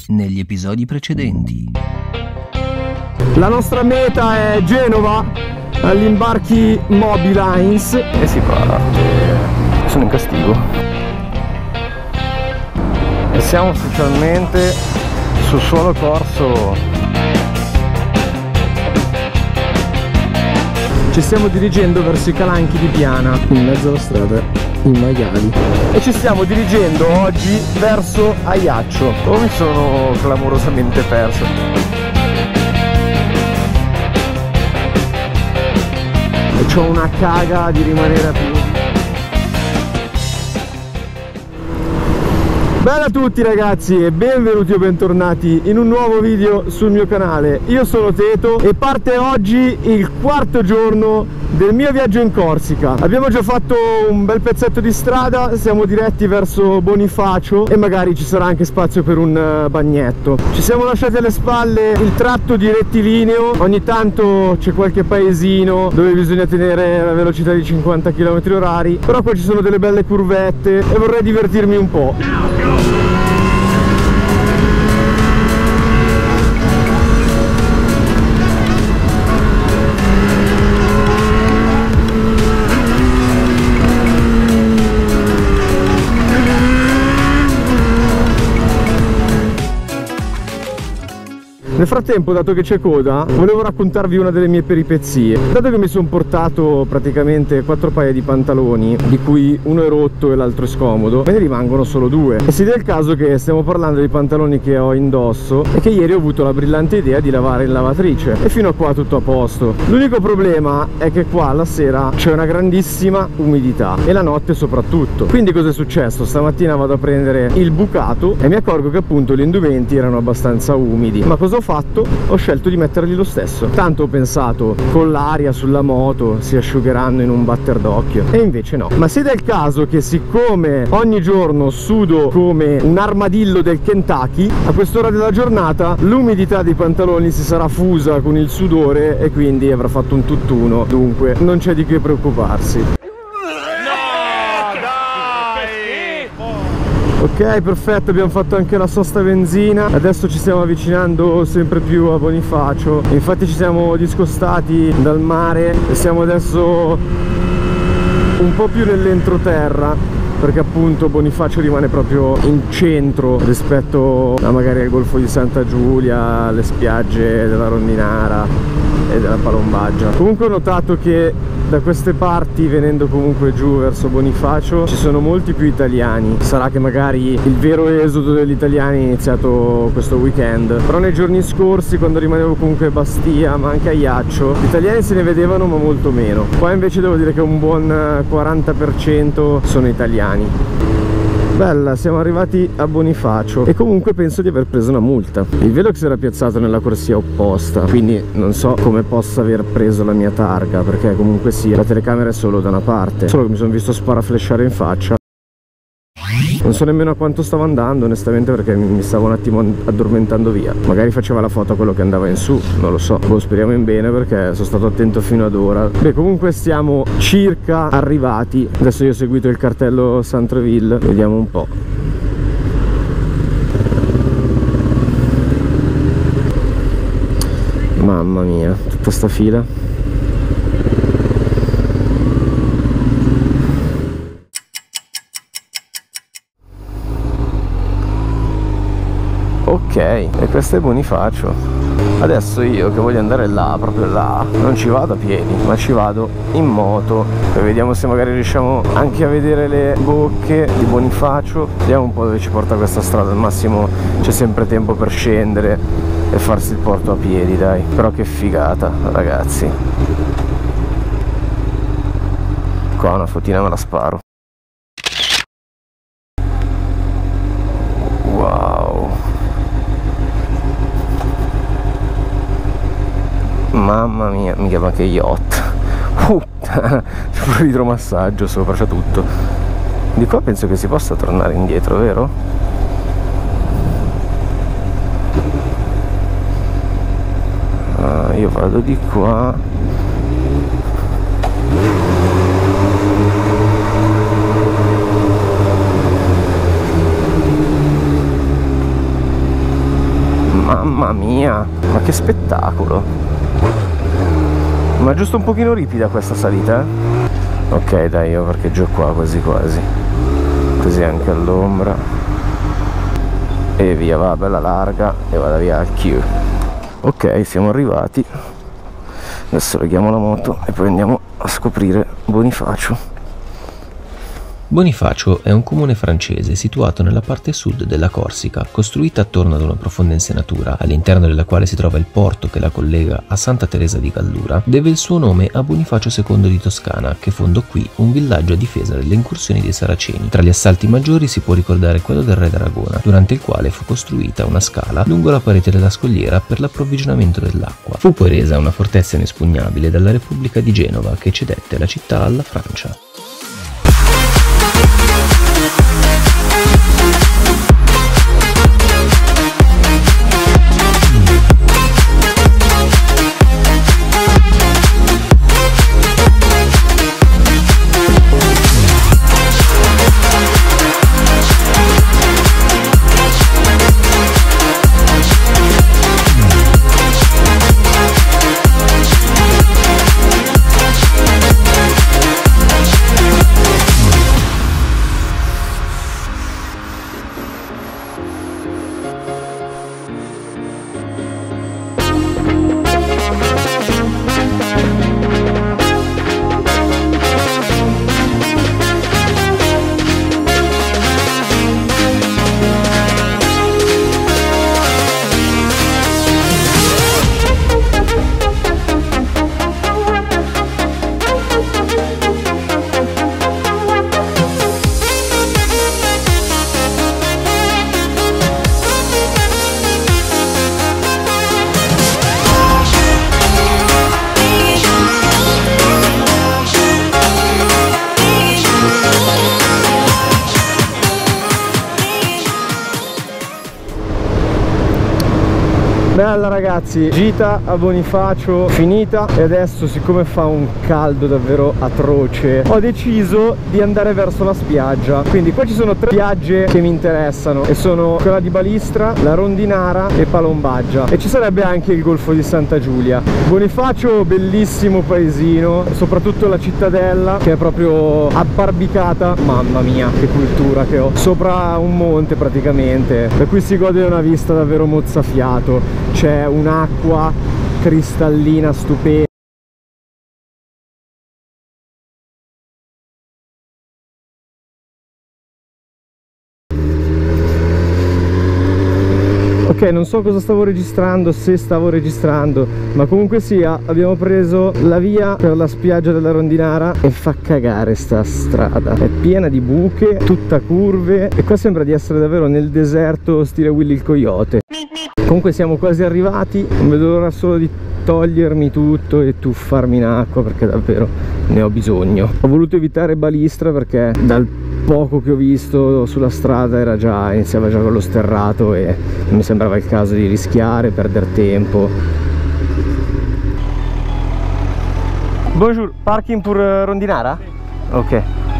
negli episodi precedenti. La nostra meta è Genova, agli imbarchi Mobilines. E si parte. Sono in castigo. E siamo ufficialmente sul suolo corso. Ci stiamo dirigendo verso i calanchi di Piana, in mezzo alla strada, in maiali. E ci stiamo dirigendo oggi verso Ajaccio. Oh, mi sono clamorosamente perso. E c'ho una caga di rimanere a piedi. Bella a tutti ragazzi e benvenuti o bentornati in un nuovo video sul mio canale. Io sono Teto e parte oggi il quarto giorno del mio viaggio in Corsica. Abbiamo già fatto un bel pezzetto di strada, siamo diretti verso Bonifacio e magari ci sarà anche spazio per un bagnetto. Ci siamo lasciati alle spalle il tratto di rettilineo, ogni tanto c'è qualche paesino dove bisogna tenere la velocità di 50 km/h, però qua ci sono delle belle curvette e vorrei divertirmi un po'. Nel frattempo, dato che c'è coda, volevo raccontarvi una delle mie peripezie. Dato che mi sono portato praticamente 4 paia di pantaloni, di cui uno è rotto e l'altro è scomodo, me ne rimangono solo 2. E si dà il caso che stiamo parlando di pantaloni che ho indosso e che ieri ho avuto la brillante idea di lavare in lavatrice. E fino a qua tutto a posto. L'unico problema è che qua la sera c'è una grandissima umidità e la notte soprattutto. Quindi cosa è successo? Stamattina vado a prendere il bucato e mi accorgo che appunto gli indumenti erano abbastanza umidi. Ma cosa ho fatto? Ho scelto di metterli lo stesso. Tanto ho pensato, con l'aria sulla moto si asciugheranno in un batter d'occhio. E invece no. Ma si dà il caso che siccome ogni giorno sudo come un armadillo del Kentucky, a quest'ora della giornata l'umidità dei pantaloni si sarà fusa con il sudore e quindi avrà fatto un tutt'uno. Dunque non c'è di che preoccuparsi. Ok, perfetto, abbiamo fatto anche la sosta benzina. Adesso ci stiamo avvicinando sempre più a Bonifacio. Infatti ci siamo discostati dal mare e siamo adesso un po' più nell'entroterra, perché appunto Bonifacio rimane proprio in centro rispetto a magari al Golfo di Santa Giulia, alle spiagge della Rondinara e della Palombaggia. Comunque ho notato che da queste parti, venendo comunque giù verso Bonifacio, ci sono molti più italiani. Sarà che magari il vero esodo degli italiani è iniziato questo weekend, però nei giorni scorsi, quando rimanevo comunque a Bastia ma anche a Ajaccio, gli italiani se ne vedevano ma molto meno. Qua invece devo dire che un buon 40% sono italiani. Bella, siamo arrivati a Bonifacio e comunque penso di aver preso una multa. Il Velox era piazzato nella corsia opposta, quindi non so come possa aver preso la mia targa, perché comunque sia la telecamera è solo da una parte. Solo che mi sono visto sparaflashare in faccia. Non so nemmeno a quanto stavo andando onestamente, perché mi stavo un attimo addormentando via. Magari faceva la foto a quello che andava in su, non lo so. Boh, speriamo in bene perché sono stato attento fino ad ora. Beh, comunque stiamo circa arrivati. Adesso io ho seguito il cartello Centreville, vediamo un po'. Mamma mia, tutta sta fila. Ok, e questo è Bonifacio. Adesso io che voglio andare là, proprio là, non ci vado a piedi, ma ci vado in moto. E vediamo se magari riusciamo anche a vedere le bocche di Bonifacio. Vediamo un po' dove ci porta questa strada. Al massimo c'è sempre tempo per scendere e farsi il porto a piedi, dai. Però che figata, ragazzi. Qua una fotina me la sparo. Wow. Mamma mia, mica ma che yacht. C'è un idromassaggio sopra, c'è tutto. Di qua penso che si possa tornare indietro, vero? Io vado di qua. Mamma mia, ma che spettacolo. Ma giusto un pochino ripida questa salita, eh? Ok dai, io parcheggio qua quasi quasi, così anche all'ombra. E via, va bella larga e vada via al Q. Ok, siamo arrivati. Adesso leghiamo la moto e poi andiamo a scoprire Bonifacio. Bonifacio è un comune francese situato nella parte sud della Corsica, costruita attorno ad una profonda insenatura, all'interno della quale si trova il porto che la collega a Santa Teresa di Gallura. Deve il suo nome a Bonifacio II di Toscana, che fondò qui un villaggio a difesa dalle incursioni dei Saraceni. Tra gli assalti maggiori si può ricordare quello del re d'Aragona, durante il quale fu costruita una scala lungo la parete della scogliera per l'approvvigionamento dell'acqua. Fu poi resa una fortezza inespugnabile dalla Repubblica di Genova, che cedette la città alla Francia. Bella ragazzi, gita a Bonifacio finita e adesso, siccome fa un caldo davvero atroce, ho deciso di andare verso la spiaggia. Quindi qua ci sono 3 spiagge che mi interessano e sono quella di Balistra, la Rondinara e Palombaggia, e ci sarebbe anche il Golfo di Santa Giulia. Bonifacio, bellissimo paesino, soprattutto la cittadella che è proprio abbarbicata, mamma mia che cultura che ho, sopra un monte praticamente, per cui si gode di una vista davvero mozzafiato. C'è un'acqua cristallina stupenda. Ok, non so cosa stavo registrando, se stavo registrando, ma comunque sia, abbiamo preso la via per la spiaggia della Rondinara e fa cagare sta strada. È piena di buche, tutta curve e qua sembra di essere davvero nel deserto stile Willy il Coyote. Comunque siamo quasi arrivati, non vedo l'ora solo di togliermi tutto e tuffarmi in acqua perché davvero ne ho bisogno. Ho voluto evitare Balistra perché dal poco che ho visto sulla strada iniziava già con lo sterrato e non mi sembrava il caso di rischiare, perdere tempo. Bonjour, parking pour Rondinara? Ok.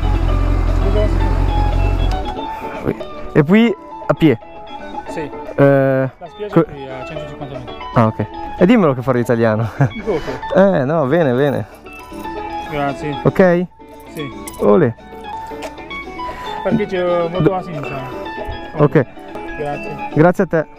E poi a pied? Sì. La spiaggia qui a 150 metri. Ah, ok. E dimmelo che farò italiano. Dopo. No, bene, bene. Grazie. Ok? Sì. Ole. Parcheggio molto a sinistra. Ok. Grazie. Grazie a te.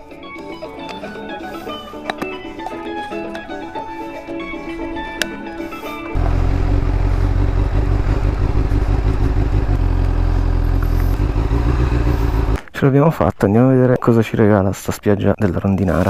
Ce l'abbiamo fatta, andiamo a vedere cosa ci regala sta spiaggia della Rondinara.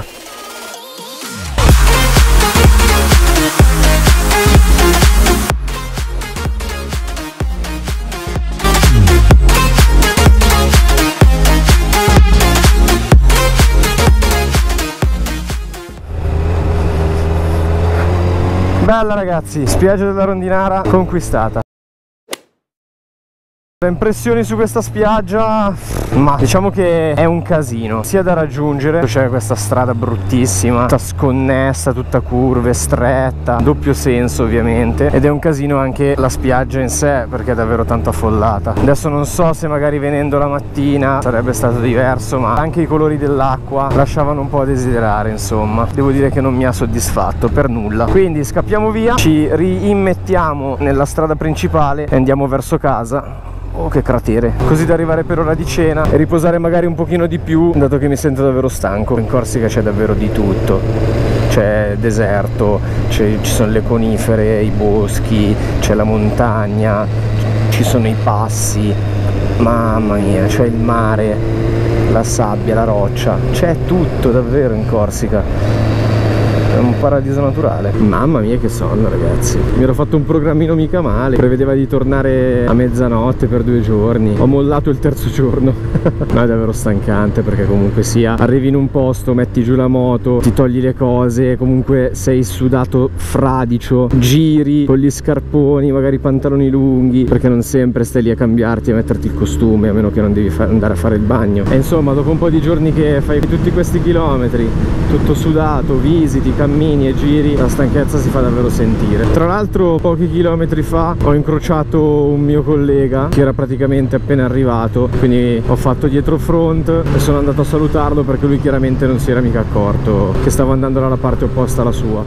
Bella ragazzi, spiaggia della Rondinara conquistata. Le impressioni su questa spiaggia, ma diciamo che è un casino, sia da raggiungere, c'è questa strada bruttissima, tutta sconnessa, tutta curve, stretta, doppio senso ovviamente, ed è un casino anche la spiaggia in sé perché è davvero tanto affollata. Adesso non so se magari venendo la mattina sarebbe stato diverso, ma anche i colori dell'acqua lasciavano un po' a desiderare, insomma. Devo dire che non mi ha soddisfatto per nulla. Quindi scappiamo via, ci riimmettiamo nella strada principale e andiamo verso casa. Oh, che cratere, così da arrivare per ora di cena e riposare magari un pochino di più, dato che mi sento davvero stanco. In Corsica c'è davvero di tutto, c'è deserto, ci sono le conifere, i boschi, c'è la montagna, ci sono i passi, mamma mia, c'è il mare, la sabbia, la roccia, c'è tutto davvero in Corsica. È un paradiso naturale. Mamma mia che sonno, ragazzi. Mi ero fatto un programmino mica male, prevedeva di tornare a mezzanotte per 2 giorni, ho mollato il terzo giorno. No, è davvero stancante, perché comunque sia arrivi in un posto, metti giù la moto, ti togli le cose, comunque sei sudato fradicio, giri con gli scarponi, magari pantaloni lunghi, perché non sempre stai lì a cambiarti e a metterti il costume, a meno che non devi andare a fare il bagno. E insomma, dopo un po' di giorni che fai tutti questi chilometri tutto sudato, visiti, cammini e giri, la stanchezza si fa davvero sentire. Tra l'altro pochi chilometri fa ho incrociato un mio collega che era praticamente appena arrivato, quindi ho fatto dietro front e sono andato a salutarlo, perché lui chiaramente non si era mica accorto che stavo andando dalla parte opposta alla sua.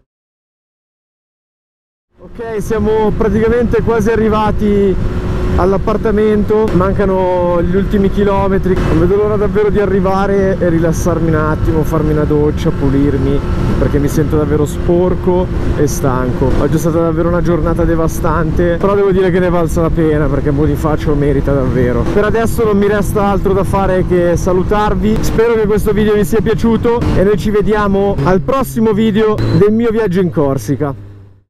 Ok, siamo praticamente quasi arrivati all'appartamento, mancano gli ultimi chilometri, non vedo l'ora davvero di arrivare e rilassarmi un attimo, farmi una doccia, pulirmi, perché mi sento davvero sporco e stanco. Oggi è stata davvero una giornata devastante, però devo dire che ne valsa la pena, perché Bonifacio merita davvero. Per adesso non mi resta altro da fare che salutarvi, spero che questo video vi sia piaciuto e noi ci vediamo al prossimo video del mio viaggio in Corsica.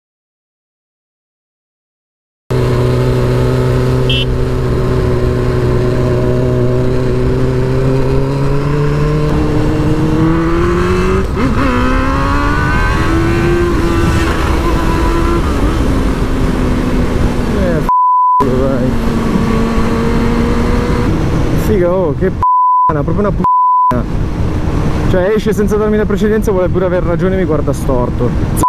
Figa, oh, che p***a, proprio una p***a. Cioè esce senza darmi la precedenza, vuole pure aver ragione e mi guarda storto.